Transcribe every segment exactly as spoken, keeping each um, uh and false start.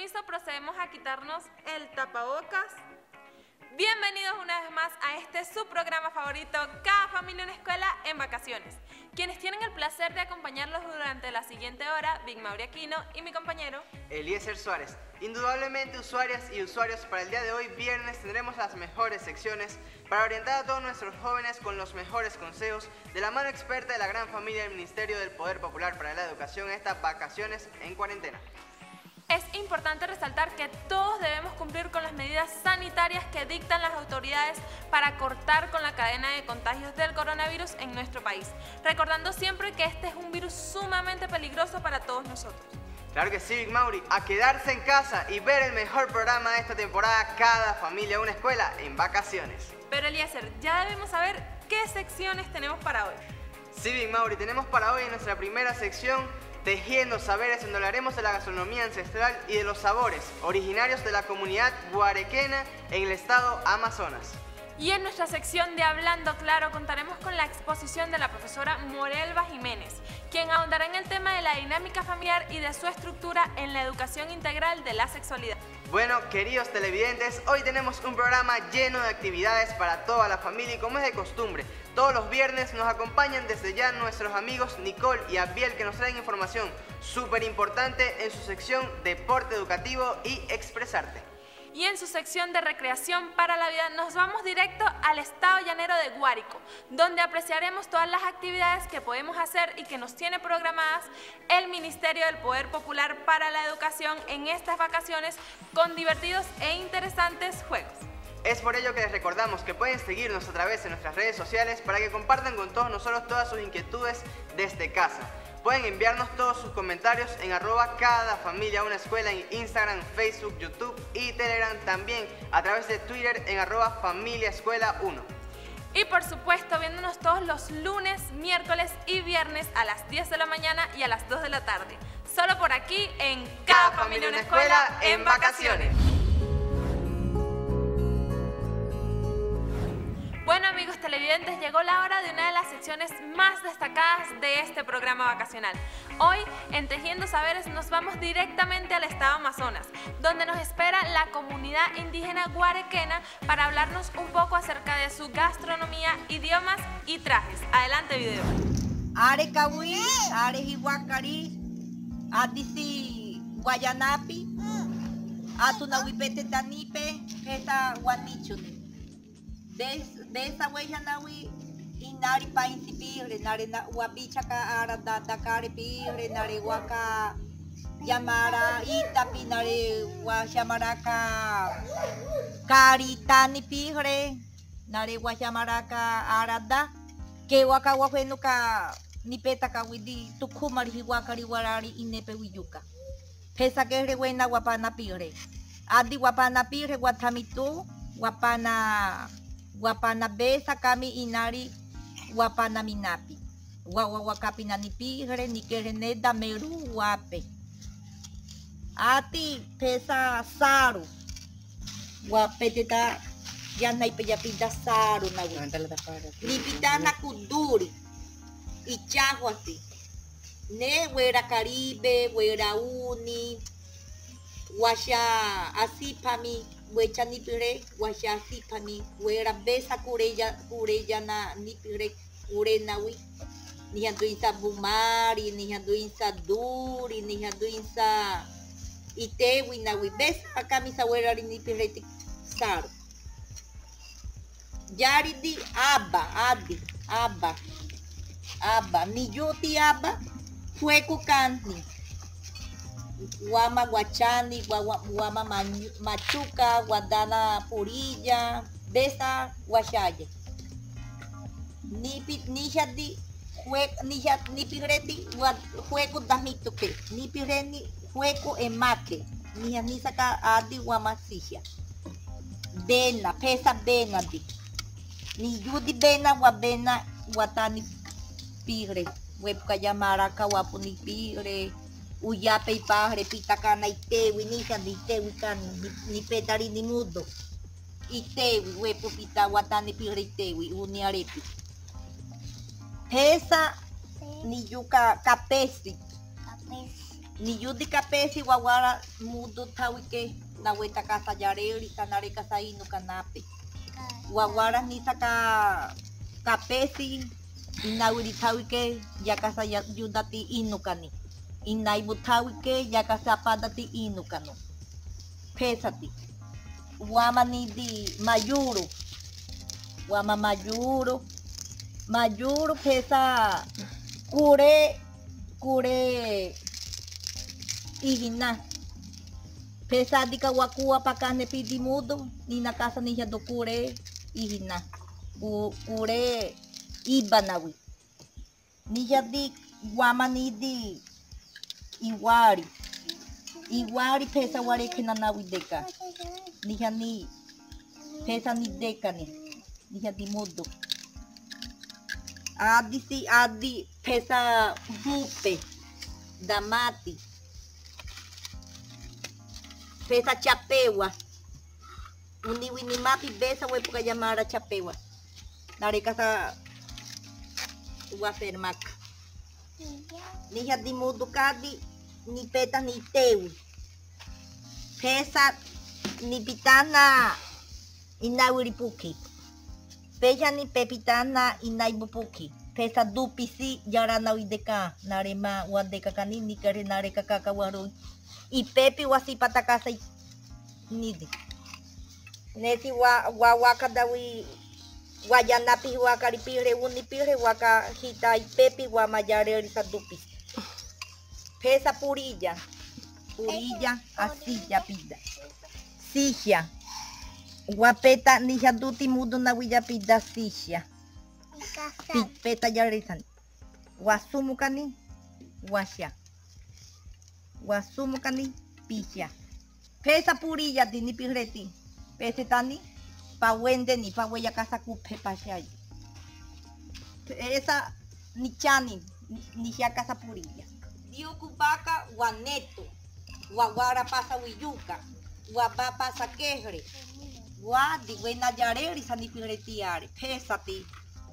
permiso, procedemos a quitarnos el tapabocas. Bienvenidos una vez más a este su programa favorito, Cada Familia una Escuela en Vacaciones. Quienes tienen el placer de acompañarlos durante la siguiente hora, Big Mauri Aquino y mi compañero Eliezer Suárez. Indudablemente, usuarias y usuarios, para el día de hoy, viernes, tendremos las mejores secciones para orientar a todos nuestros jóvenes con los mejores consejos de la mano experta de la gran familia del Ministerio del Poder Popular para la Educación en estas vacaciones en cuarentena. Es importante resaltar que todos debemos cumplir con las medidas sanitarias que dictan las autoridades para cortar con la cadena de contagios del coronavirus en nuestro país, recordando siempre que este es un virus sumamente peligroso para todos nosotros. Claro que sí, Big Mauri, a quedarse en casa y ver el mejor programa de esta temporada, Cada Familia una Escuela en Vacaciones. Pero Eliezer, ya debemos saber qué secciones tenemos para hoy. Sí, Big Mauri, tenemos para hoy en nuestra primera sección Tejiendo Saberes, donde hablaremos de la gastronomía ancestral y de los sabores originarios de la comunidad guarequena en el estado Amazonas. Y en nuestra sección de Hablando Claro contaremos con la exposición de la profesora Morelva Jiménez, quien ahondará en el tema de la dinámica familiar y de su estructura en la educación integral de la sexualidad. Bueno, queridos televidentes, hoy tenemos un programa lleno de actividades para toda la familia y como es de costumbre, todos los viernes nos acompañan desde ya nuestros amigos Nicole y Abiel, que nos traen información súper importante en su sección Deporte Educativo y Expresarte. Y en su sección de Recreación para la Vida nos vamos directo al estado llanero de Guárico, donde apreciaremos todas las actividades que podemos hacer y que nos tiene programadas el Ministerio del Poder Popular para la Educación en estas vacaciones con divertidos e interesantes juegos. Es por ello que les recordamos que pueden seguirnos a través de nuestras redes sociales para que compartan con todos nosotros todas sus inquietudes desde casa. Pueden enviarnos todos sus comentarios en arroba cada familia una escuela en Instagram, Facebook, YouTube y Telegram, también a través de Twitter en arroba familia escuela uno. Y por supuesto viéndonos todos los lunes, miércoles y viernes a las diez de la mañana y a las dos de la tarde. Solo por aquí en Cada, Cada Familia una Escuela en Vacaciones. Bueno amigos televidentes, llegó la hora de una de las secciones más destacadas de este programa vacacional. Hoy, en Tejiendo Saberes, nos vamos directamente al estado Amazonas, donde nos espera la comunidad indígena guarequena para hablarnos un poco acerca de su gastronomía, idiomas y trajes. Adelante video. Are kawi, are hiwakari, adisi guayanapi, atunawipete tanipe, esta guanichuni. De esa huella nawi inari pa insipire nare na wabicha ka ara da da kare pire nare waka yamara itapi nare wa yamara ka karitani pire nare wa yamara ka arada ke waka wa fenu ka nipeta ka widi tukumari hiwakari warari inepe wiyuka pesa que rewena wapana pire adi wapana pire watamitu wapana wapana besa kami inari wapana minapi wawa wakapi na nipigre ni kerene da meru wape ati pesa saru wapeteta yana ipeyapida saru na nipitana kuduri ichajo así ne wera caribe wera uni washa así pa mi wecha nipire washa así pa mi wera besa kureya kureya na nipire kurenawi ni handuinsa bumari ni handuinsa duri ni handuinsa itewi nawi besa acá mi sawera nipire saro yari di aba adi aba aba ni yuti aba fue kukanti Guama Guachani, Guama Machuca, Guadana Purilla, Besa Guachaye. Nipi Nijadi, Nija Nipireti, Juego Damituke, Nipireni, Juego Emake, Nijanisaka Adi Guamasija. Bena, Pesa Bena di. Ni Yudi Bena, Guabena, Guatani Pire, Webka Yamara, Kawapuni Pire. Uyape y pajre, pitacana y tewi, ni ni tewi can, ni petari ni mudo. Y tewi, huepo pita watani pire tewi, uni arepi. Pesa ni yuca capesi. ni yudi kapesi wawara mudu tawike na weta casa yareri kanare casa inu kanape. Wawara ni saka kapesi inawiri tawike ya casa yudati inu kani. Inaibu tawike ya casa padati inu kano. Pesati. Wama ni di mayuru. Wama mayuru. Mayuru pesa kure kure ihina. Pesa di kawakua pakane pidi mudo ni na casa ni ya do kure ihina. Kure ibanawi. Ni ya di wama ni di iwari. Iwari pesa wari kinanawi deka. Ni ya ni pesa ni deka ni. Ni ya di mudo. Adi si adi pesa hupe damati pesa chapewa uni wini mapi besa we puka llamara chapewa nareka sa wafermaka ni hadi mudu kadi ni peta ni tewi pesa ni pitana inawiri puki Peja ni pepitana inaibupuki. Pesa dupisi yarana wideka narema wadeka kanini kare nareka kakawaru. I pepi wasipata casa nidi. Neti wa wa waka dawi wayanapi wakari pire uni pire waka hita i pepi wa mayare risa dupis. Pesa purilla. Purilla así ya pida. Silla. Wapeta ni haduti mudo na wiyapida sisha. Peta ya rezan. Wasumu kani washa. Wasumu kani pisha. Pesa purilla di ni pireti. Pesa tani pa wende ni pa weya casa kupe pashay. Esa ni chani ni ya casa purilla. Dio kubaka waneto. Wawara pasa wiyuka. Waba pasa quejre. Wadi wena yareri sani piretiare pesati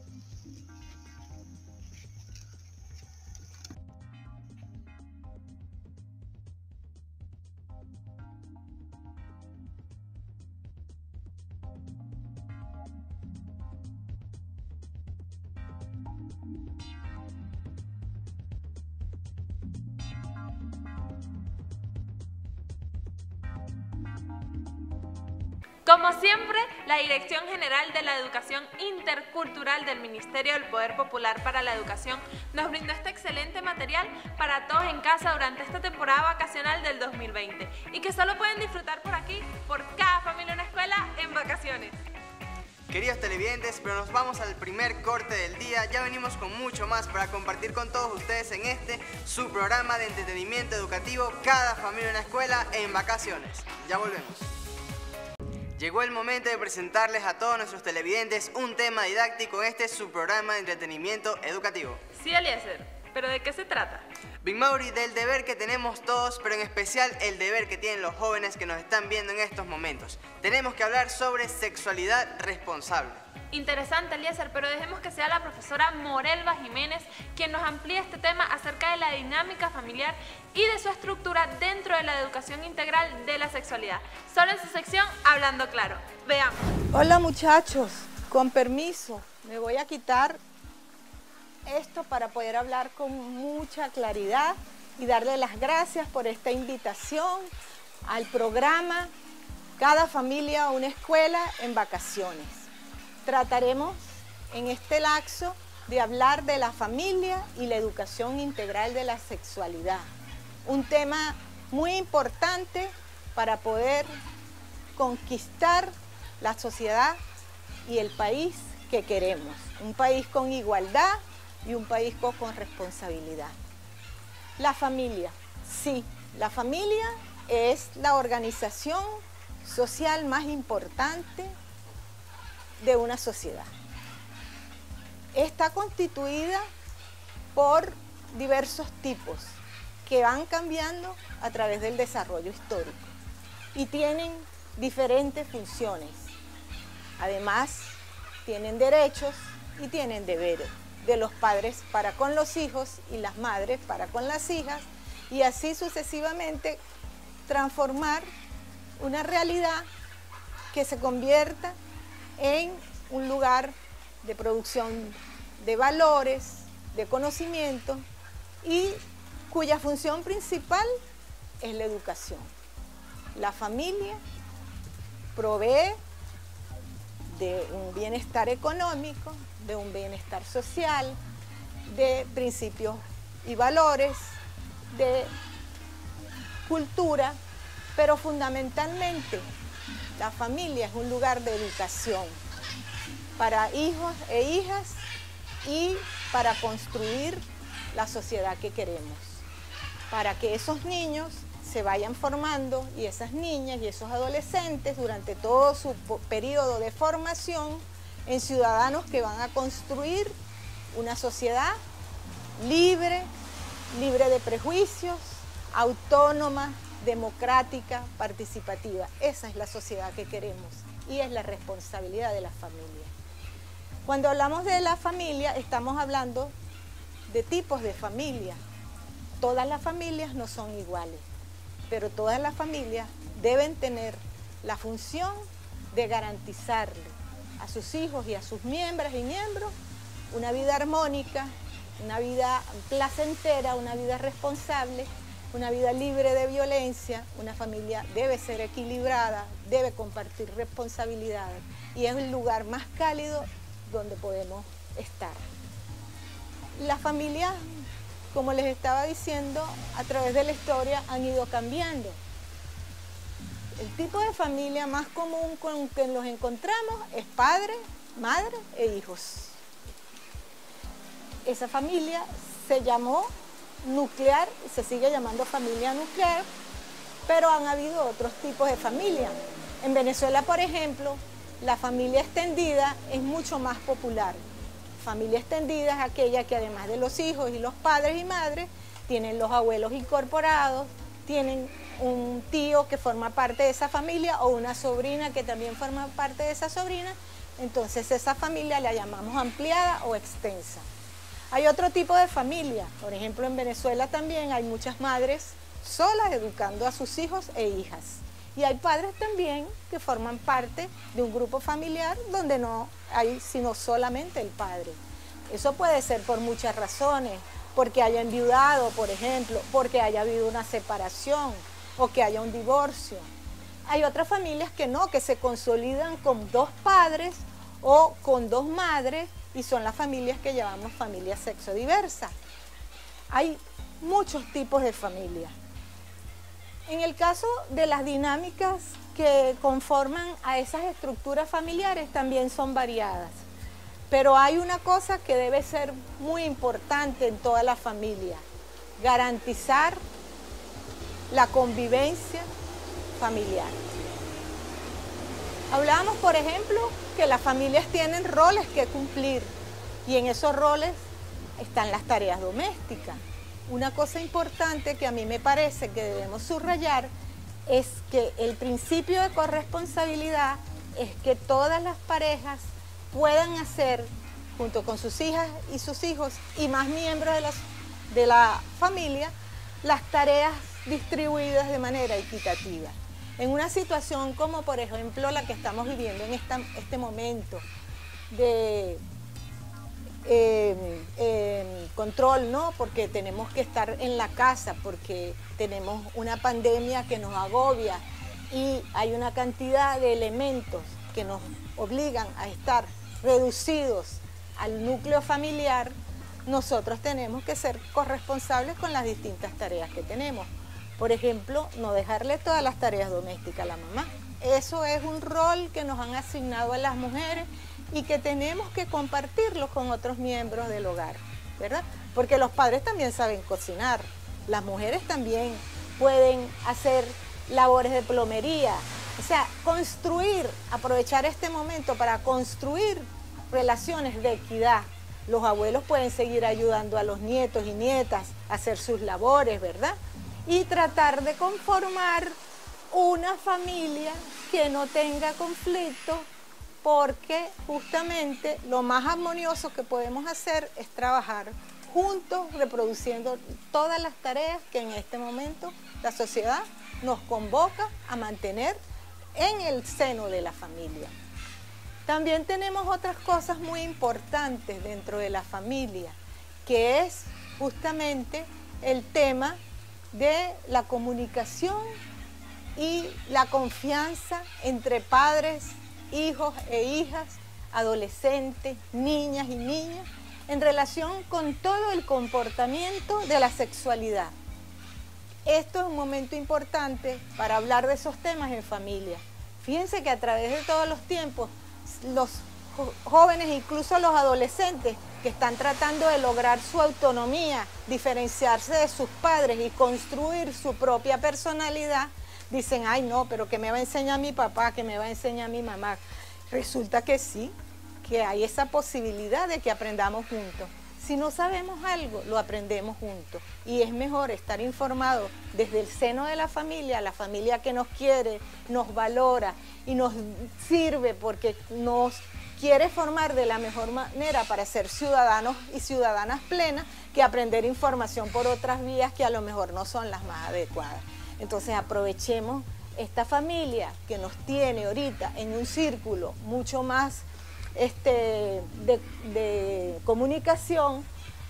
Como siempre, la Dirección General de la Educación Intercultural del Ministerio del Poder Popular para la Educación nos brindó este excelente material para todos en casa durante esta temporada vacacional del dos mil veinte y que solo pueden disfrutar por aquí, por Cada Familia Una Escuela en vacaciones. Queridos televidentes, pero nos vamos al primer corte del día. Ya venimos con mucho más para compartir con todos ustedes en este, su programa de entretenimiento educativo Cada Familia Una Escuela en vacaciones. Ya volvemos. Llegó el momento de presentarles a todos nuestros televidentes un tema didáctico en este su programa de entretenimiento educativo. Sí, Eliezer, ¿pero de qué se trata? Big Mauri, del deber que tenemos todos, pero en especial el deber que tienen los jóvenes que nos están viendo en estos momentos. Tenemos que hablar sobre sexualidad responsable. Interesante, Eliezer, pero dejemos que sea la profesora Morelva Jiménez quien nos amplíe este tema acerca de la dinámica familiar y de su estructura dentro de la educación integral de la sexualidad. Solo en su sección Hablando Claro. Veamos. Hola muchachos, con permiso, me voy a quitar esto para poder hablar con mucha claridad y darle las gracias por esta invitación al programa Cada Familia Una Escuela en Vacaciones. Trataremos en este lapso de hablar de la familia y la educación integral de la sexualidad. Un tema muy importante para poder conquistar la sociedad y el país que queremos. Un país con igualdad y un país con, con responsabilidad. La familia, sí, la familia es la organización social más importante de una sociedad. Está constituida por diversos tipos que van cambiando a través del desarrollo histórico y tienen diferentes funciones. Además, tienen derechos y tienen deberes de los padres para con los hijos y las madres para con las hijas y así sucesivamente transformar una realidad que se convierta en un lugar de producción de valores, de conocimiento y cuya función principal es la educación. La familia provee de un bienestar económico, de un bienestar social, de principios y valores, de cultura, pero fundamentalmente la familia es un lugar de educación para hijos e hijas y para construir la sociedad que queremos, para que esos niños se vayan formando y esas niñas y esos adolescentes durante todo su periodo de formación en ciudadanos que van a construir una sociedad libre, libre de prejuicios, autónoma, democrática, participativa. Esa es la sociedad que queremos y es la responsabilidad de la familia. Cuando hablamos de la familia, estamos hablando de tipos de familia. Todas las familias no son iguales, pero todas las familias deben tener la función de garantizarle a sus hijos y a sus miembros y miembros una vida armónica, una vida placentera, una vida responsable, una vida libre de violencia. Una familia debe ser equilibrada, debe compartir responsabilidades y es el lugar más cálido donde podemos estar. Las familias, como les estaba diciendo, a través de la historia han ido cambiando. El tipo de familia más común con que nos encontramos es padre, madre e hijos. Esa familia se llamó nuclear, se sigue llamando familia nuclear, pero han habido otros tipos de familia. En Venezuela, por ejemplo, la familia extendida es mucho más popular. Familia extendida es aquella que además de los hijos y los padres y madres, tienen los abuelos incorporados, tienen un tío que forma parte de esa familia o una sobrina que también forma parte de esa sobrina. Entonces esa familia la llamamos ampliada o extensa. Hay otro tipo de familia, por ejemplo en Venezuela también hay muchas madres solas educando a sus hijos e hijas. Y hay padres también que forman parte de un grupo familiar donde no hay sino solamente el padre. Eso puede ser por muchas razones, porque haya enviudado, por ejemplo, porque haya habido una separación o que haya un divorcio. Hay otras familias que no, que se consolidan con dos padres o con dos madres y son las familias que llamamos familias sexodiversas. Hay muchos tipos de familias. En el caso de las dinámicas que conforman a esas estructuras familiares también son variadas, pero hay una cosa que debe ser muy importante en toda la familia: garantizar la convivencia familiar. Hablábamos, por ejemplo, que las familias tienen roles que cumplir y en esos roles están las tareas domésticas. Una cosa importante que a mí me parece que debemos subrayar es que el principio de corresponsabilidad es que todas las parejas puedan hacer, junto con sus hijas y sus hijos y más miembros de, las, de la familia, las tareas distribuidas de manera equitativa. En una situación como por ejemplo la que estamos viviendo en esta, este momento de Eh, eh, control, ¿no? Porque tenemos que estar en la casa, porque tenemos una pandemia que nos agobia y hay una cantidad de elementos que nos obligan a estar reducidos al núcleo familiar. Nosotros tenemos que ser corresponsables con las distintas tareas que tenemos. Por ejemplo, no dejarle todas las tareas domésticas a la mamá. Eso es un rol que nos han asignado a las mujeres y que tenemos que compartirlo con otros miembros del hogar, ¿verdad? Porque los padres también saben cocinar, las mujeres también pueden hacer labores de plomería, o sea, construir, aprovechar este momento para construir relaciones de equidad. Los abuelos pueden seguir ayudando a los nietos y nietas a hacer sus labores, ¿verdad? Y tratar de conformar una familia que no tenga conflicto, porque justamente lo más armonioso que podemos hacer es trabajar juntos reproduciendo todas las tareas que en este momento la sociedad nos convoca a mantener en el seno de la familia. También tenemos otras cosas muy importantes dentro de la familia, que es justamente el tema de la comunicación y la confianza entre padres, hijos e hijas, adolescentes, niñas y niños, en relación con todo el comportamiento de la sexualidad. Esto es un momento importante para hablar de esos temas en familia. Fíjense que a través de todos los tiempos, los jóvenes, incluso los adolescentes, que están tratando de lograr su autonomía, diferenciarse de sus padres y construir su propia personalidad, dicen, ay no, pero ¿qué me va a enseñar mi papá? ¿Qué me va a enseñar mi mamá? Resulta que sí, que hay esa posibilidad de que aprendamos juntos. Si no sabemos algo, lo aprendemos juntos. Y es mejor estar informados desde el seno de la familia, la familia que nos quiere, nos valora y nos sirve porque nos quiere formar de la mejor manera para ser ciudadanos y ciudadanas plenas, que aprender información por otras vías que a lo mejor no son las más adecuadas. Entonces aprovechemos esta familia que nos tiene ahorita en un círculo mucho más este, de, de comunicación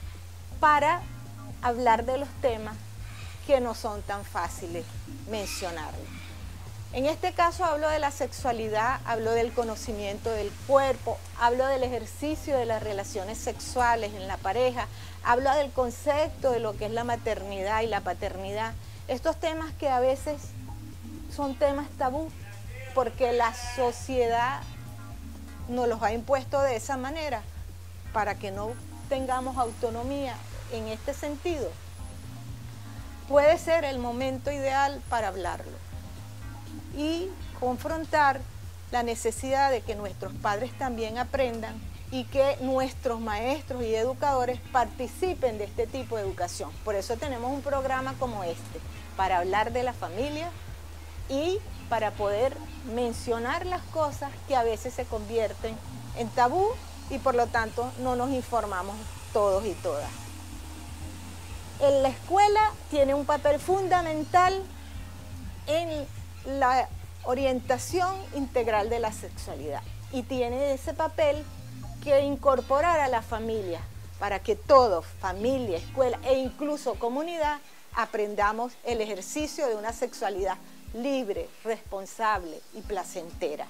para hablar de los temas que no son tan fáciles mencionarlos. En este caso hablo de la sexualidad, hablo del conocimiento del cuerpo, hablo del ejercicio de las relaciones sexuales en la pareja, hablo del concepto de lo que es la maternidad y la paternidad. Estos temas que a veces son temas tabú porque la sociedad nos los ha impuesto de esa manera para que no tengamos autonomía en este sentido. Puede ser el momento ideal para hablarlo y confrontar la necesidad de que nuestros padres también aprendan y que nuestros maestros y educadores participen de este tipo de educación. Por eso tenemos un programa como este, para hablar de la familia y para poder mencionar las cosas que a veces se convierten en tabú y por lo tanto no nos informamos todos y todas. En la escuela tiene un papel fundamental en la orientación integral de la sexualidad y tiene ese papel que incorporar a la familia para que todos, familia, escuela e incluso comunidad, aprendamos el ejercicio de una sexualidad libre, responsable y placentera.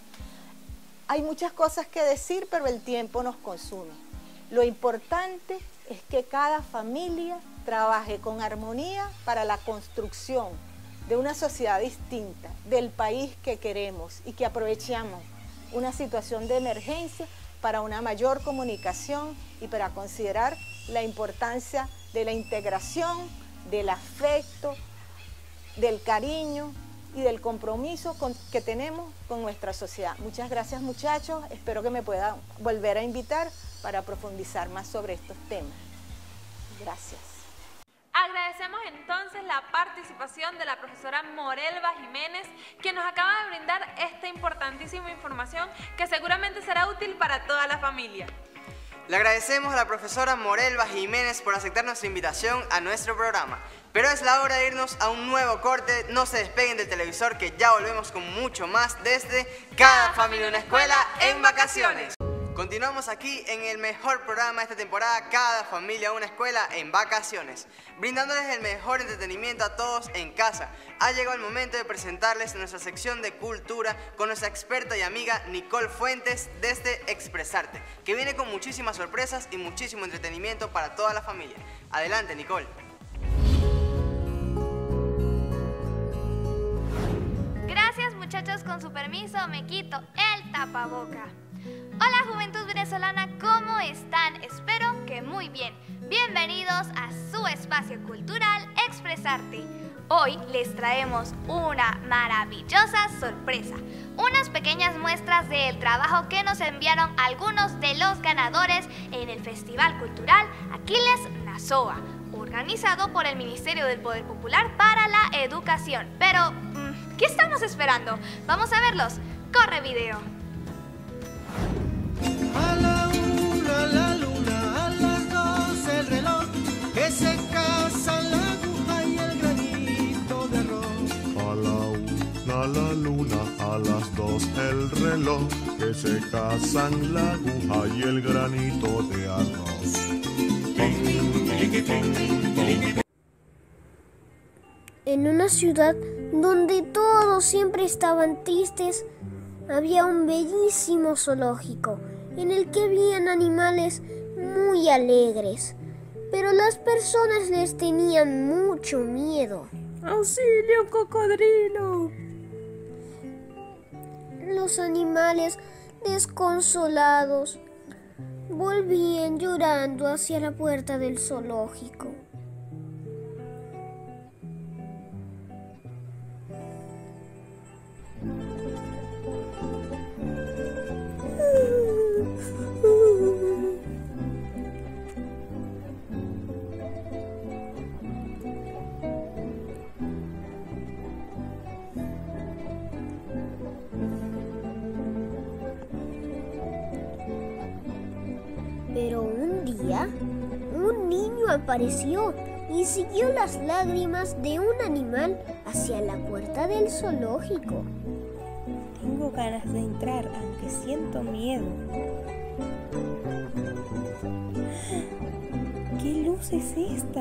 Hay muchas cosas que decir, pero el tiempo nos consume. Lo importante es que cada familia trabaje con armonía para la construcción de una sociedad distinta, del país que queremos y que aprovechemos una situación de emergencia para una mayor comunicación y para considerar la importancia de la integración, del afecto, del cariño y del compromiso con, que tenemos con nuestra sociedad. Muchas gracias, muchachos, espero que me puedan volver a invitar para profundizar más sobre estos temas. Gracias. Agradecemos entonces la participación de la profesora Morelva Jiménez, quien nos acaba de brindar esta importantísima información que seguramente será útil para toda la familia. Le agradecemos a la profesora Morelva Jiménez por aceptar nuestra invitación a nuestro programa. Pero es la hora de irnos a un nuevo corte. No se despeguen del televisor, que ya volvemos con mucho más desde Cada Familia Una Escuela en Vacaciones. Continuamos aquí en el mejor programa de esta temporada, Cada Familia Una Escuela en Vacaciones, brindándoles el mejor entretenimiento a todos en casa. Ha llegado el momento de presentarles nuestra sección de cultura con nuestra experta y amiga Nicole Fuentes desde Expresarte, que viene con muchísimas sorpresas y muchísimo entretenimiento para toda la familia. Adelante, Nicole. Gracias, muchachos, con su permiso me quito el tapaboca. Hola, juventud venezolana, ¿cómo están? Espero que muy bien. Bienvenidos a su espacio cultural Expresarte. Hoy les traemos una maravillosa sorpresa, unas pequeñas muestras del trabajo que nos enviaron algunos de los ganadores en el Festival Cultural Aquiles Nazoa, organizado por el Ministerio del Poder Popular para la Educación. Pero, ¿qué estamos esperando? Vamos a verlos. ¡Corre video! A la una, a la luna, a las dos, el reloj dos el reloj, que se casan la aguja y el granito de arroz. En una ciudad donde todos siempre estaban tristes, había un bellísimo zoológico en el que habían animales muy alegres, pero las personas les tenían mucho miedo. ¡Auxilio, cocodrilo! Los animales, desconsolados, volvían llorando hacia la puerta del zoológico. Pero un día, un niño apareció y siguió las lágrimas de un animal hacia la puerta del zoológico. Tengo ganas de entrar, aunque siento miedo. ¿Qué luz es esta?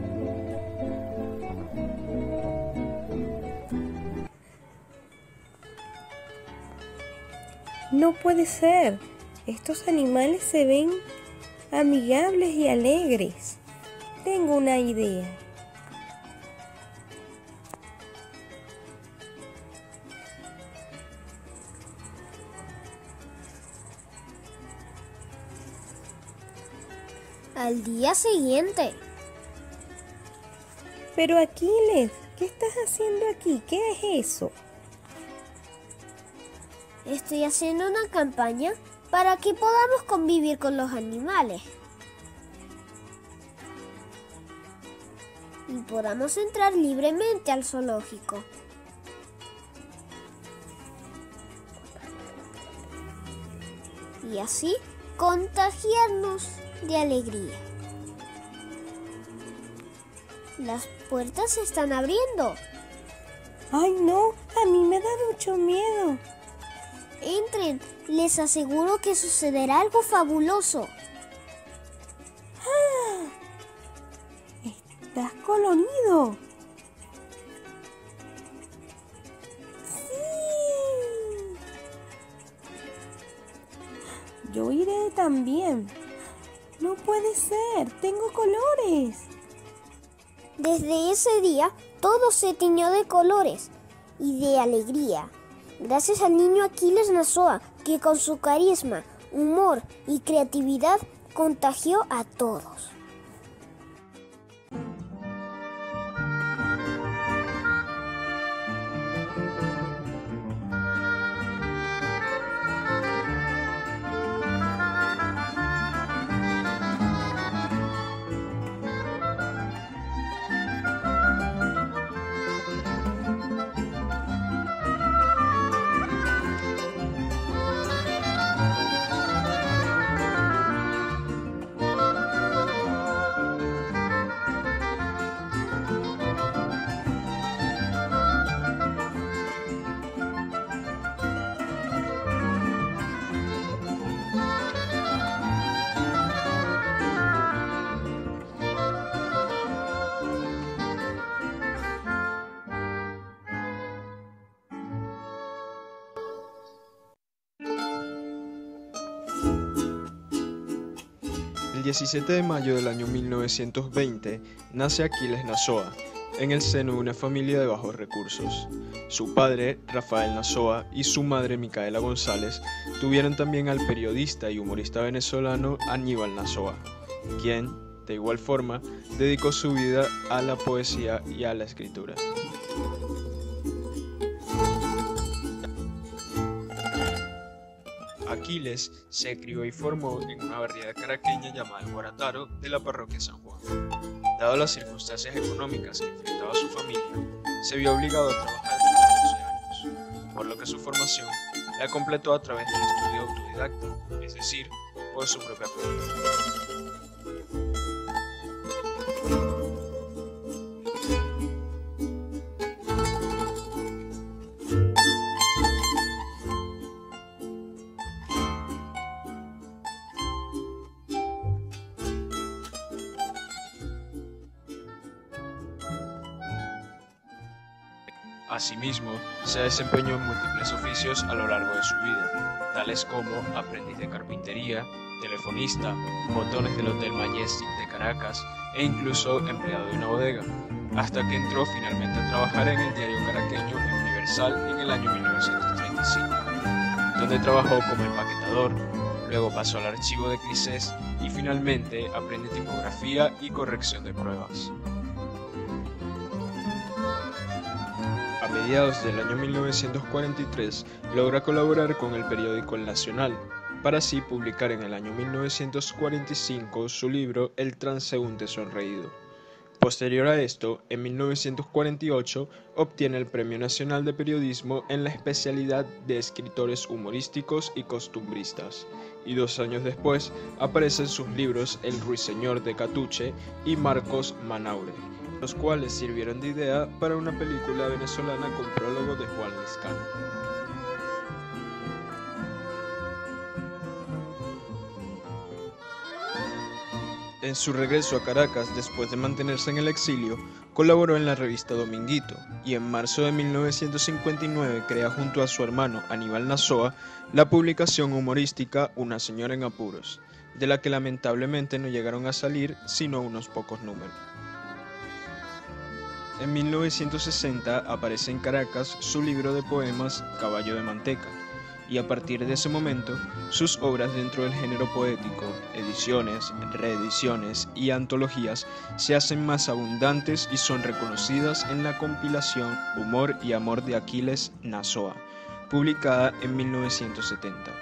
No puede ser. Estos animales se ven amigables y alegres. Tengo una idea. Al día siguiente. Pero Aquiles, ¿qué estás haciendo aquí? ¿Qué es eso? Estoy haciendo una campaña para que podamos convivir con los animales y podamos entrar libremente al zoológico. Y así contagiarnos de alegría. Las puertas se están abriendo. ¡Ay, no! A mí me da mucho miedo. Entren, les aseguro que sucederá algo fabuloso. ¡Ah! ¡Estás colorido! ¡Sí! Yo iré también. No puede ser, tengo colores. Desde ese día, todo se tiñó de colores y de alegría. Gracias al niño Aquiles Nazoa, que con su carisma, humor y creatividad contagió a todos. El diecisiete de mayo del año mil novecientos veinte nace Aquiles Nazoa en el seno de una familia de bajos recursos. Su padre, Rafael Nazoa, y su madre, Micaela González, tuvieron también al periodista y humorista venezolano Aníbal Nazoa, quien, de igual forma, dedicó su vida a la poesía y a la escritura. Aquiles se crió y formó en una barriada caraqueña llamada El Guarataro de la parroquia San Juan. Dado las circunstancias económicas que enfrentaba su familia, se vio obligado a trabajar desde los doce años, por lo que su formación la completó a través del estudio autodidacta, es decir, por su propia cuenta. Asimismo, se desempeñó en múltiples oficios a lo largo de su vida, tales como aprendiz de carpintería, telefonista, botones del Hotel Majestic de Caracas e incluso empleado de una bodega, hasta que entró finalmente a trabajar en el diario caraqueño El Universal en el año mil novecientos treinta y cinco, donde trabajó como empaquetador, luego pasó al archivo de Clisés y finalmente aprende tipografía y corrección de pruebas. A mediados del año mil novecientos cuarenta y tres logra colaborar con el periódico El Nacional, para así publicar en el año mil novecientos cuarenta y cinco su libro El transeúnte sonreído. Posterior a esto, en mil novecientos cuarenta y ocho obtiene el Premio Nacional de Periodismo en la especialidad de escritores humorísticos y costumbristas, y dos años después aparecen sus libros El Ruiseñor de Catuche y Marcos Manaure, los cuales sirvieron de idea para una película venezolana con prólogo de Juan Lescano. En su regreso a Caracas, después de mantenerse en el exilio, colaboró en la revista Dominguito y en marzo de mil novecientos cincuenta y nueve crea junto a su hermano Aníbal Nazoa la publicación humorística Una señora en apuros, de la que lamentablemente no llegaron a salir sino unos pocos números. En mil novecientos sesenta aparece en Caracas su libro de poemas Caballo de Manteca, y a partir de ese momento, sus obras dentro del género poético, ediciones, reediciones y antologías se hacen más abundantes y son reconocidas en la compilación Humor y Amor de Aquiles Nazoa, publicada en mil novecientos setenta.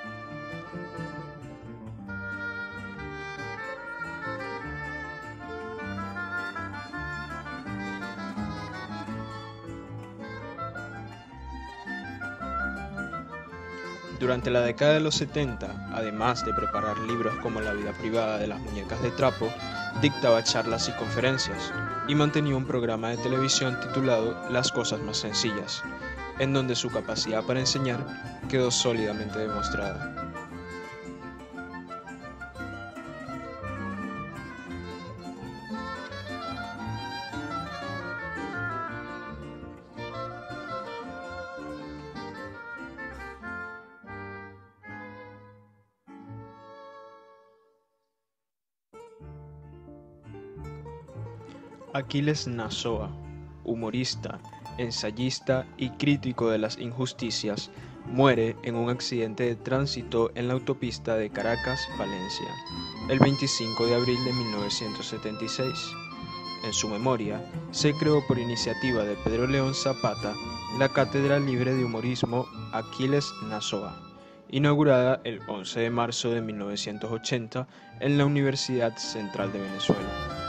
Durante la década de los setenta, además de preparar libros como La vida privada de las muñecas de trapo, dictaba charlas y conferencias, y mantenía un programa de televisión titulado Las cosas más sencillas, en donde su capacidad para enseñar quedó sólidamente demostrada. Aquiles Nazoa, humorista, ensayista y crítico de las injusticias, muere en un accidente de tránsito en la autopista de Caracas-Valencia, el veinticinco de abril de mil novecientos setenta y seis. En su memoria, se creó por iniciativa de Pedro León Zapata la Cátedra Libre de Humorismo Aquiles Nazoa, inaugurada el once de marzo de mil novecientos ochenta en la Universidad Central de Venezuela.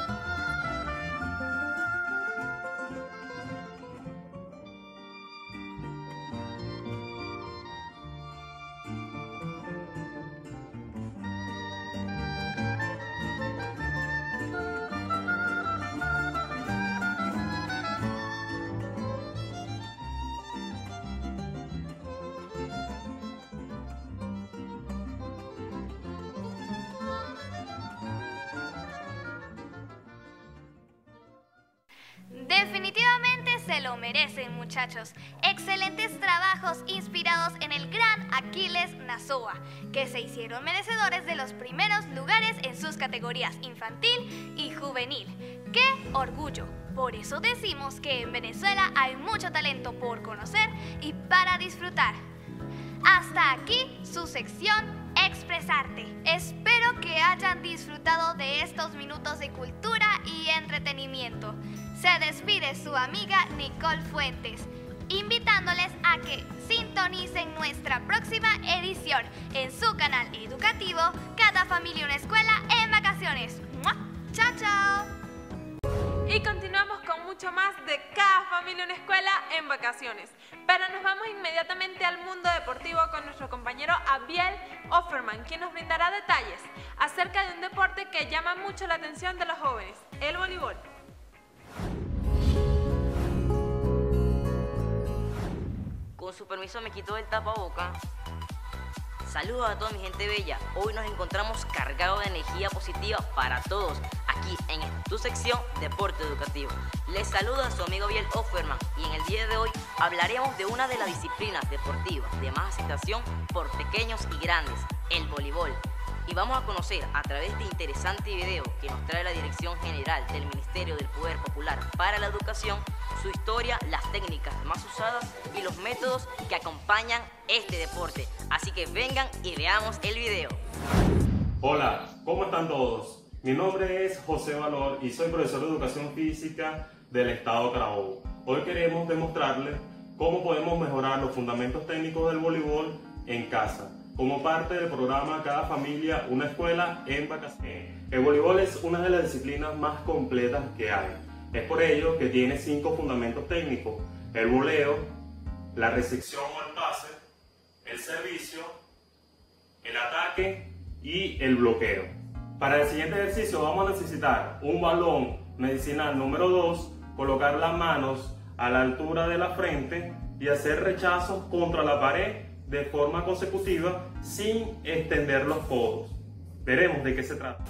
Definitivamente se lo merecen, muchachos. Excelentes trabajos inspirados en el gran Aquiles Nazoa, que se hicieron merecedores de los primeros lugares en sus categorías infantil y juvenil. ¡Qué orgullo! Por eso decimos que en Venezuela hay mucho talento por conocer y para disfrutar. Hasta aquí su sección Expresarte. Espero que hayan disfrutado de estos minutos de cultura y entretenimiento. Se despide su amiga Nicole Fuentes, invitándoles a que sintonicen nuestra próxima edición en su canal educativo Cada Familia Una Escuela en Vacaciones. ¡Mua! ¡Chao, chao! Y continuamos con mucho más de Cada Familia Una Escuela en Vacaciones. Pero nos vamos inmediatamente al mundo deportivo con nuestro compañero Abiel Offerman, quien nos brindará detalles acerca de un deporte que llama mucho la atención de los jóvenes, el voleibol. Con su permiso me quito el tapaboca. Saludos a toda mi gente bella. Hoy nos encontramos cargados de energía positiva para todos aquí en tu sección Deporte Educativo. Les saluda su amigo Biel Offerman y en el día de hoy hablaremos de una de las disciplinas deportivas de más aceptación por pequeños y grandes, el voleibol. Y vamos a conocer a través de interesante video que nos trae la Dirección General del Ministerio del Poder Popular para la Educación, su historia, las técnicas más usadas y los métodos que acompañan este deporte. Así que vengan y veamos el video. Hola, ¿cómo están todos? Mi nombre es José Valor y soy profesor de Educación Física del Estado Carabobo. Hoy queremos demostrarles cómo podemos mejorar los fundamentos técnicos del voleibol en casa, como parte del programa Cada Familia, una escuela en vacaciones. El voleibol es una de las disciplinas más completas que hay. Es por ello que tiene cinco fundamentos técnicos: el voleo, la recepción o el pase, el servicio, el ataque y el bloqueo. Para el siguiente ejercicio vamos a necesitar un balón medicinal número dos, colocar las manos a la altura de la frente y hacer rechazos contra la pared de forma consecutiva sin extender los codos. Veremos de qué se trata.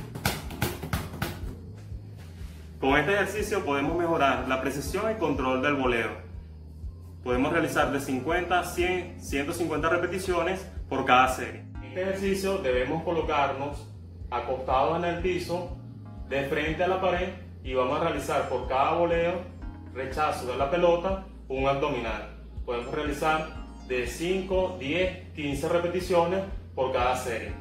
Con este ejercicio podemos mejorar la precisión y control del voleo. Podemos realizar de cincuenta, cien, ciento cincuenta repeticiones por cada serie. En este ejercicio debemos colocarnos acostados en el piso, de frente a la pared, y vamos a realizar por cada voleo, rechazo de la pelota, un abdominal. Podemos realizar de cinco, diez, quince repeticiones por cada serie.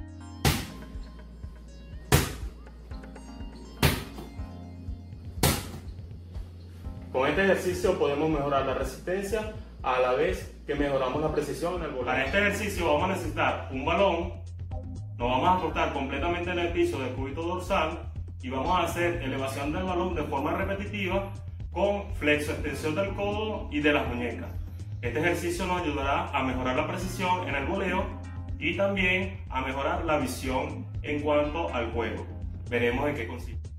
Con este ejercicio podemos mejorar la resistencia a la vez que mejoramos la precisión en el voleo. Para este ejercicio vamos a necesitar un balón. Nos vamos a acostar completamente en el piso del cúbito dorsal y vamos a hacer elevación del balón de forma repetitiva con flexo-extensión del codo y de las muñecas. Este ejercicio nos ayudará a mejorar la precisión en el voleo y también a mejorar la visión en cuanto al juego. Veremos en qué consiste.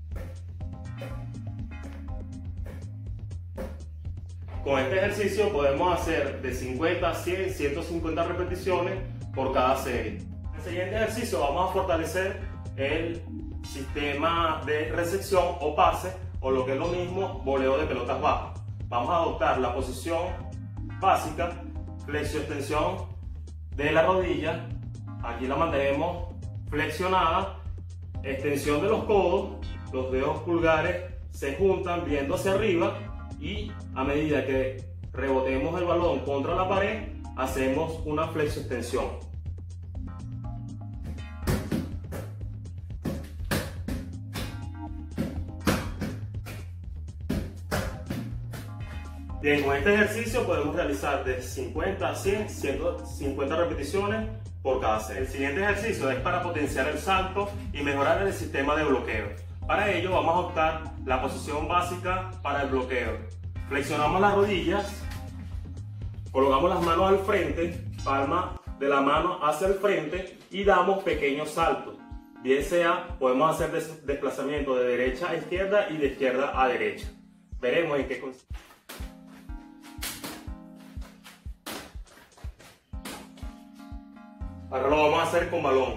Con este ejercicio podemos hacer de cincuenta, cien, ciento cincuenta repeticiones por cada serie. En el siguiente ejercicio vamos a fortalecer el sistema de recepción o pase, o lo que es lo mismo, voleo de pelotas bajas. Vamos a adoptar la posición básica, flexio-extensión de la rodilla. Aquí la mantenemos flexionada, extensión de los codos, los dedos pulgares se juntan viendo hacia arriba y a medida que rebotemos el balón contra la pared, hacemos una flexio-extensión. Bien, con este ejercicio podemos realizar de cincuenta, cien, ciento cincuenta repeticiones por cada serie. El siguiente ejercicio es para potenciar el salto y mejorar el sistema de bloqueo. Para ello vamos a optar la posición básica para el bloqueo. Flexionamos las rodillas, colocamos las manos al frente, palma de la mano hacia el frente y damos pequeños saltos. Bien sea, podemos hacer des desplazamiento de derecha a izquierda y de izquierda a derecha. Veremos en qué consiste. Ahora lo vamos a hacer con balón.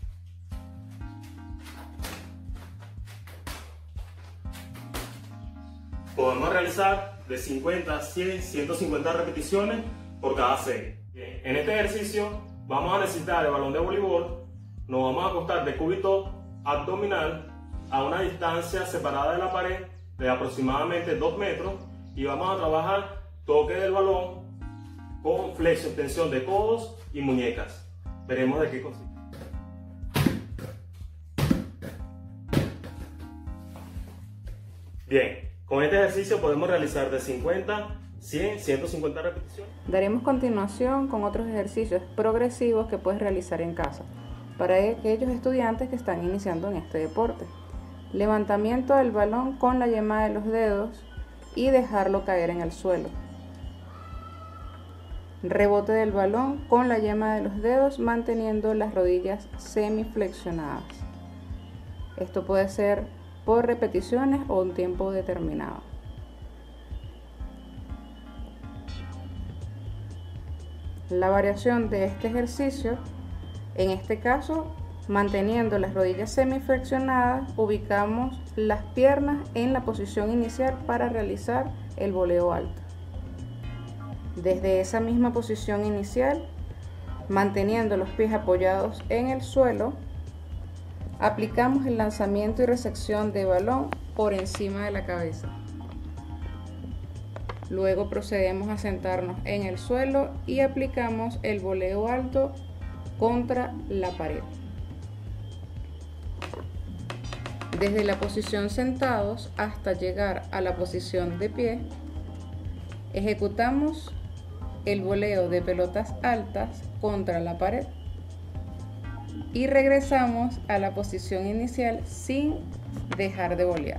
Podemos realizar de cincuenta, cien, ciento cincuenta repeticiones por cada serie. Bien, en este ejercicio vamos a necesitar el balón de voleibol. Nos vamos a acostar de cúbito abdominal a una distancia separada de la pared de aproximadamente dos metros y vamos a trabajar toque del balón con flexo, extensión de codos y muñecas. Veremos de qué consiste. Bien, con este ejercicio podemos realizar de cincuenta, cien, ciento cincuenta repeticiones. Daremos continuación con otros ejercicios progresivos que puedes realizar en casa para aquellos estudiantes que están iniciando en este deporte. Levantamiento del balón con la yema de los dedos y dejarlo caer en el suelo. Rebote del balón con la yema de los dedos manteniendo las rodillas semiflexionadas. Esto puede ser por repeticiones o un tiempo determinado. La variación de este ejercicio, en este caso, Manteniendo las rodillas semiflexionadas, ubicamos las piernas en la posición inicial para realizar el voleo alto. Desde esa misma posición inicial, manteniendo los pies apoyados en el suelo, aplicamos el lanzamiento y recepción de balón por encima de la cabeza. Luego procedemos a sentarnos en el suelo y aplicamos el voleo alto contra la pared. Desde la posición sentados hasta llegar a la posición de pie, ejecutamos el voleo de pelotas altas contra la pared y regresamos a la posición inicial sin dejar de volear.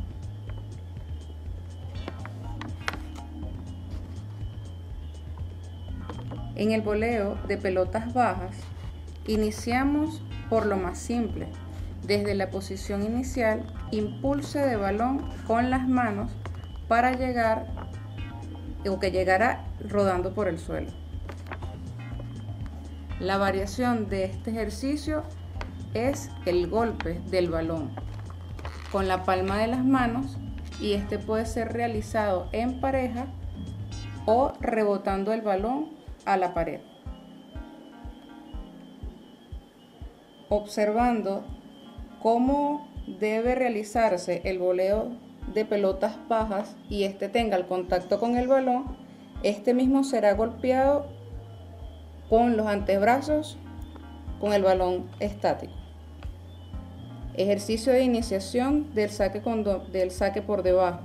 En el voleo de pelotas bajas, iniciamos por lo más simple. Desde la posición inicial, impulse de balón con las manos para llegar o que llegará rodando por el suelo. La variación de este ejercicio es el golpe del balón con la palma de las manos, y este puede ser realizado en pareja o rebotando el balón a la pared. Observando cómo debe realizarse el voleo de pelotas bajas y este tenga el contacto con el balón, este mismo será golpeado con los antebrazos con el balón estático. Ejercicio de iniciación del saque, con do, del saque por debajo.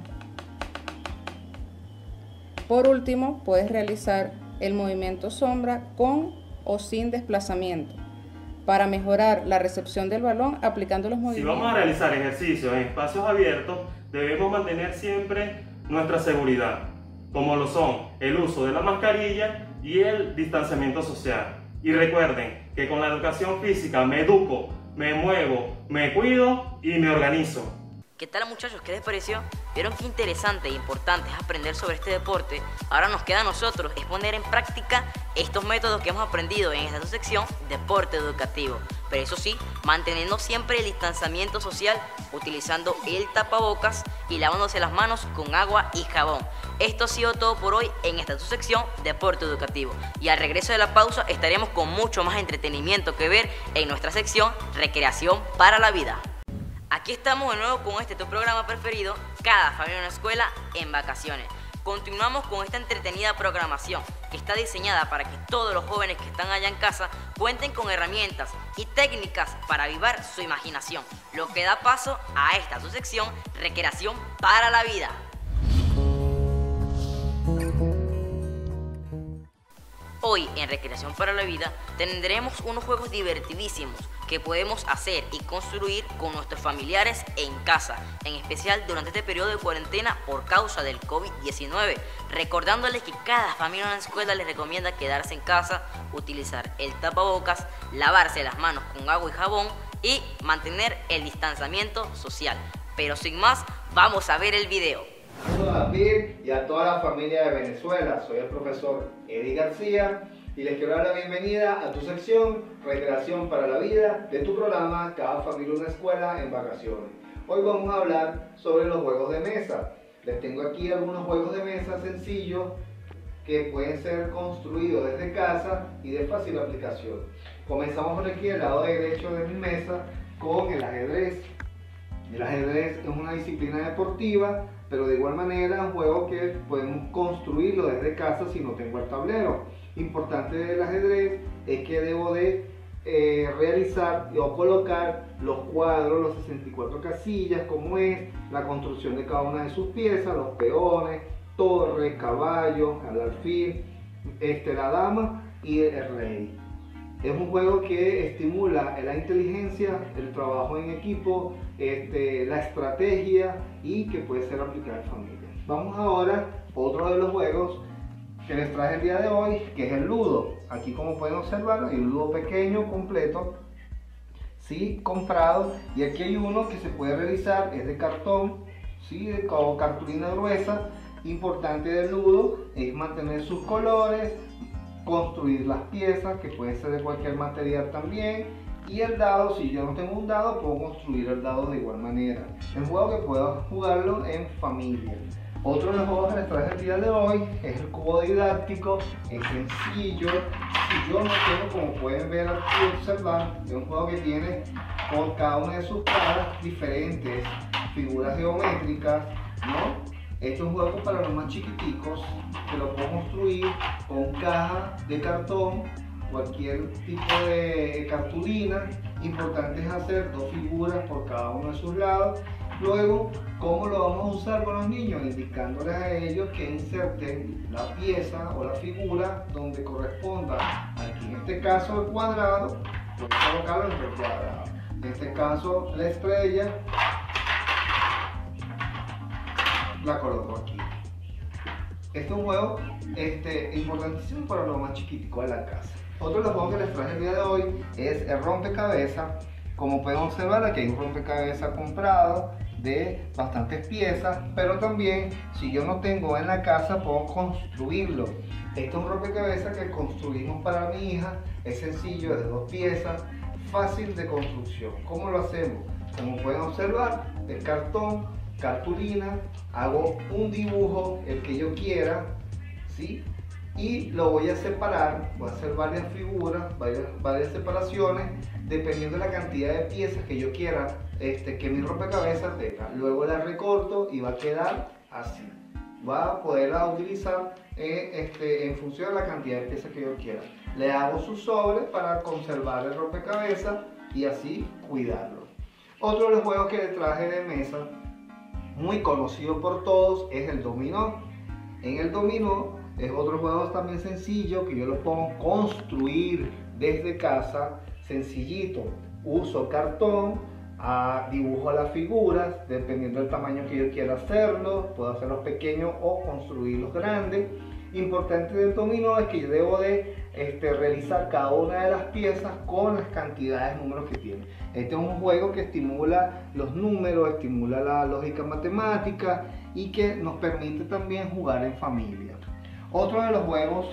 Por último, puedes realizar el movimiento sombra con o sin desplazamiento para mejorar la recepción del balón aplicando los movimientos. Si vamos a realizar ejercicios en espacios abiertos, debemos mantener siempre nuestra seguridad, como lo son el uso de la mascarilla y el distanciamiento social. Y recuerden que con la educación física me educo, me muevo, me cuido y me organizo. ¿Qué tal, muchachos? ¿Qué les pareció? ¿Vieron qué interesante e importante es aprender sobre este deporte? Ahora nos queda a nosotros es poner en práctica estos métodos que hemos aprendido en esta sección Deporte Educativo. Pero eso sí, manteniendo siempre el distanciamiento social, utilizando el tapabocas y lavándose las manos con agua y jabón. Esto ha sido todo por hoy en esta su sección Deporte Educativo. Y al regreso de la pausa estaremos con mucho más entretenimiento que ver en nuestra sección Recreación para la Vida. Aquí estamos de nuevo con este tu programa preferido, Cada Familia en una Escuela en Vacaciones. Continuamos con esta entretenida programación que está diseñada para que todos los jóvenes que están allá en casa cuenten con herramientas y técnicas para avivar su imaginación, lo que da paso a esta su sección Recreación para la Vida. Hoy en Recreación para la Vida tendremos unos juegos divertidísimos que podemos hacer y construir con nuestros familiares en casa, en especial durante este periodo de cuarentena por causa del COVID diecinueve, recordándoles que cada familia en la escuela les recomienda quedarse en casa, utilizar el tapabocas, lavarse las manos con agua y jabón y mantener el distanciamiento social. Pero sin más, vamos a ver el video. Saludos a Pir y a toda la familia de Venezuela. Soy el profesor Eddie García y les quiero dar la bienvenida a tu sección Recreación para la Vida de tu programa Cada Familia una Escuela en Vacaciones. Hoy vamos a hablar sobre los juegos de mesa. Les tengo aquí algunos juegos de mesa sencillos que pueden ser construidos desde casa y de fácil aplicación. Comenzamos por aquí del lado derecho de mi mesa con el ajedrez. El ajedrez es una disciplina deportiva, pero de igual manera es un juego que podemos construirlo desde casa si no tengo el tablero. Importante del ajedrez es que debo de eh, realizar o colocar los cuadros, los sesenta y cuatro casillas, como es la construcción de cada una de sus piezas, los peones, torre, caballo, el alfil, este, la dama y el rey. Es un juego que estimula la inteligencia, el trabajo en equipo, este, la estrategia y que puede ser aplicado en familia. Vamos ahora a otro de los juegos que les traje el día de hoy, que es el ludo. Aquí, como pueden observar, hay un ludo pequeño, completo, ¿sí? Comprado, y aquí hay uno que se puede realizar, es de cartón, ¿sí? De, o cartulina gruesa. Importante del ludo es mantener sus colores, construir las piezas, que pueden ser de cualquier material también, Y el dado, si yo no tengo un dado, puedo construir el dado de igual manera. Es un juego que puedo jugarlo en familia. Otro de los juegos que les traje el día de hoy es el cubo didáctico. Es sencillo. Si yo no tengo, como pueden ver aquí, observar, es un juego que tiene por cada una de sus caras diferentes figuras geométricas, ¿no? Este es un juego para los más chiquiticos, que lo puedo construir con caja de cartón, cualquier tipo de cartulina. Importante es hacer dos figuras por cada uno de sus lados. Luego, ¿cómo lo vamos a usar con los niños? Indicándoles a ellos que inserten la pieza o la figura donde corresponda. Aquí en este caso el cuadrado, voy a colocarlo entre el cuadrado. En este caso la estrella, la coloco aquí. Este es un juego este, importantísimo para los más chiquiticos de la casa. Otro de los juegos que les traje el día de hoy es el rompecabezas. Como pueden observar, aquí hay un rompecabezas comprado de bastantes piezas, pero también si yo no tengo en la casa puedo construirlo. Este es un rompecabezas que construimos para mi hija, es sencillo, es de dos piezas, fácil de construcción. ¿Cómo lo hacemos? Como pueden observar, el cartón, cartulina, hago un dibujo, el que yo quiera, ¿sí? Y lo voy a separar, voy a hacer varias figuras, varias, varias separaciones, dependiendo de la cantidad de piezas que yo quiera este, que mi rompecabezas tenga. Luego la recorto y va a quedar así. Va a poderla utilizar eh, este, en función de la cantidad de piezas que yo quiera. Le hago su sobre para conservar el rompecabezas y así cuidarlo. Otro de los juegos que le traje de mesa, muy conocido por todos, es el dominó. En el dominó es otro juego también sencillo que yo lo puedo construir desde casa, sencillito. Uso cartón, ah, dibujo las figuras, dependiendo del tamaño que yo quiera hacerlo, puedo hacerlos pequeños o construirlos grandes. Importante del dominó es que yo debo de este, realizar cada una de las piezas con las cantidades de números que tiene. Este es un juego que estimula los números, estimula la lógica matemática y que nos permite también jugar en familia. Otro de los juegos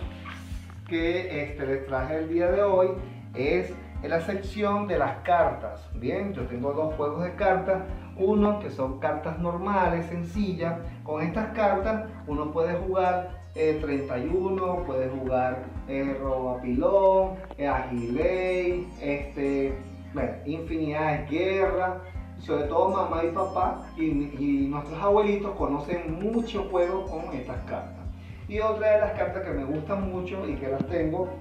que este, les traje el día de hoy es en la sección de las cartas. Bien, yo tengo dos juegos de cartas, uno que son cartas normales, sencillas. Con estas cartas uno puede jugar eh, treinta y uno, puede jugar eh, robapilón, eh, agiley, este, bueno, infinidad de guerras. Sobre todo mamá y papá y, y nuestros abuelitos conocen mucho juego con estas cartas. Y otra de las cartas que me gustan mucho y que las tengo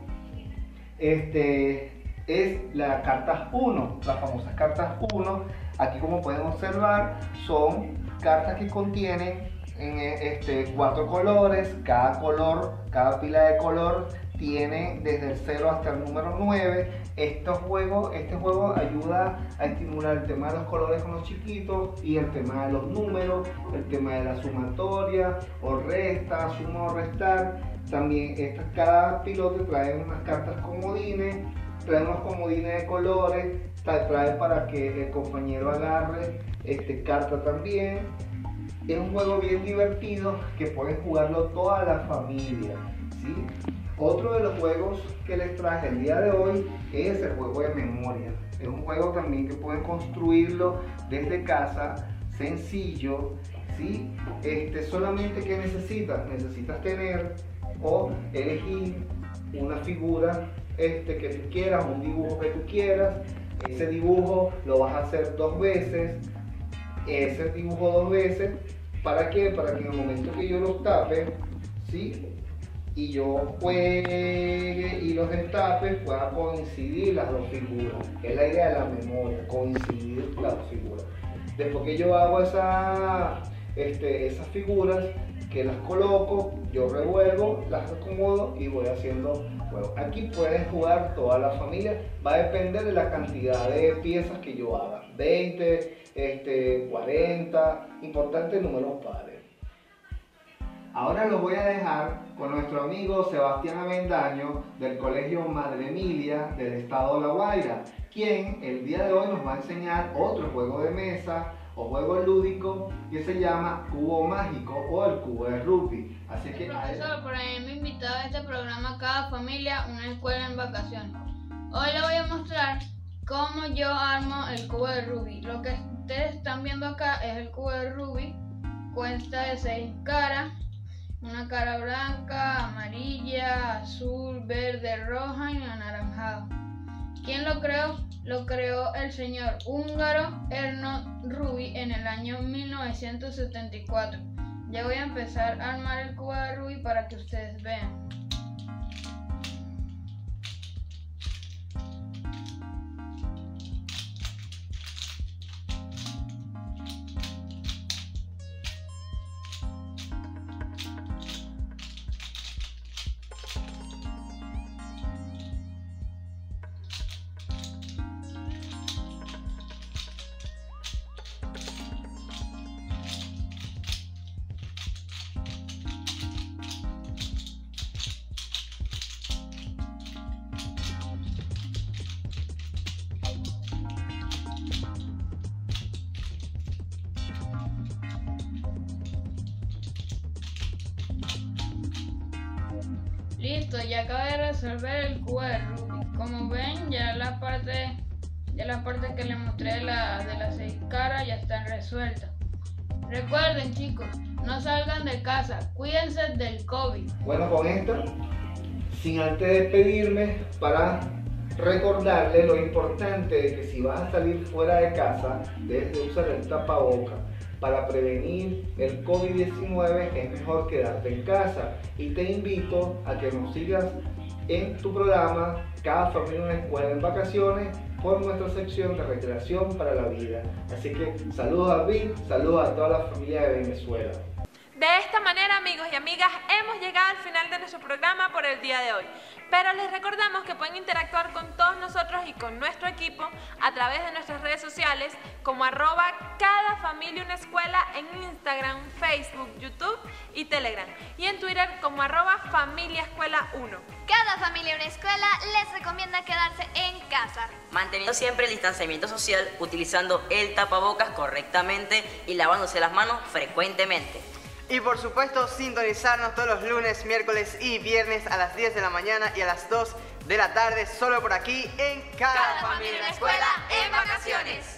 este, es la cartas uno, las famosas cartas uno. Aquí, como pueden observar, son cartas que contienen en, este, cuatro colores. Cada color, cada pila de color tiene desde el cero hasta el número nueve. Estos juegos, este juego ayuda a estimular el tema de los colores con los chiquitos y el tema de los números, el tema de la sumatoria o resta, suma o restar. También estas, cada piloto trae unas cartas comodines, trae unos comodines de colores, trae para que el compañero agarre este, carta también. Es un juego bien divertido que pueden jugarlo toda la familia, ¿sí? Otro de los juegos que les traje el día de hoy es el juego de memoria. Es un juego también que pueden construirlo desde casa, sencillo, ¿sí? Este, solamente que necesitas, necesitas tener o elegir una figura este, que tú quieras, un dibujo que tú quieras. Ese dibujo lo vas a hacer dos veces, ese dibujo dos veces. ¿Para qué? Para que en el momento que yo los tape, ¿sí? Y yo juegue y los destape, pueda coincidir las dos figuras. Es la idea de la memoria, coincidir las dos figuras. Después que yo hago esa, este, esas figuras, que las coloco, yo revuelvo, las acomodo y voy haciendo juego. Aquí pueden jugar toda la familia, va a depender de la cantidad de piezas que yo haga. veinte, este, cuarenta, importante números pares. Ahora los voy a dejar con nuestro amigo Sebastián Avendaño del Colegio Madre Emilia del estado de La Guaira, quien el día de hoy nos va a enseñar otro juego de mesa o juego lúdico que se llama Cubo Mágico o el Cubo de Rugby. Así que, profesor, por ahí me invitado a este programa Cada Familia, una escuela en vacaciones. Hoy le voy a mostrar cómo yo armo el cubo de Rubik. Lo que ustedes están viendo acá es el cubo de Rubik. Consta de seis caras. Una cara blanca, amarilla, azul, verde, roja y anaranjado. ¿Quién lo creó? Lo creó el señor húngaro Erno Rubik en el año mil novecientos setenta y cuatro. Ya voy a empezar a armar el cubo de Rubik para que ustedes vean. Listo, ya acabé de resolver el cubo de Rubik. Como ven, ya la parte, ya la parte que les mostré de, la, de las seis caras ya están resueltas. Recuerden, chicos, no salgan de casa, cuídense del COVID. Bueno, con esto, sin antes despedirme, para recordarles lo importante de que si vas a salir fuera de casa, debes de usar el tapaboca. Para prevenir el COVID diecinueve es mejor quedarte en casa, y te invito a que nos sigas en tu programa Cada Familia Una Escuela en Vacaciones por nuestra sección de recreación para la vida. Así que saludos a Vic, saludos a toda la familia de Venezuela. De esta manera, amigos y amigas, hemos llegado al final de nuestro programa por el día de hoy. Pero les recordamos que pueden interactuar con todos nosotros y con nuestro equipo a través de nuestras redes sociales como arroba cada familia una escuela en Instagram, Facebook, YouTube y Telegram. Y en Twitter como arroba familia escuela uno. Cada familia una escuela les recomienda quedarse en casa, manteniendo siempre el distanciamiento social, utilizando el tapabocas correctamente y lavándose las manos frecuentemente. Y por supuesto, sintonizarnos todos los lunes, miércoles y viernes a las diez de la mañana y a las dos de la tarde, solo por aquí en Cada, Cada familia una escuela en vacaciones.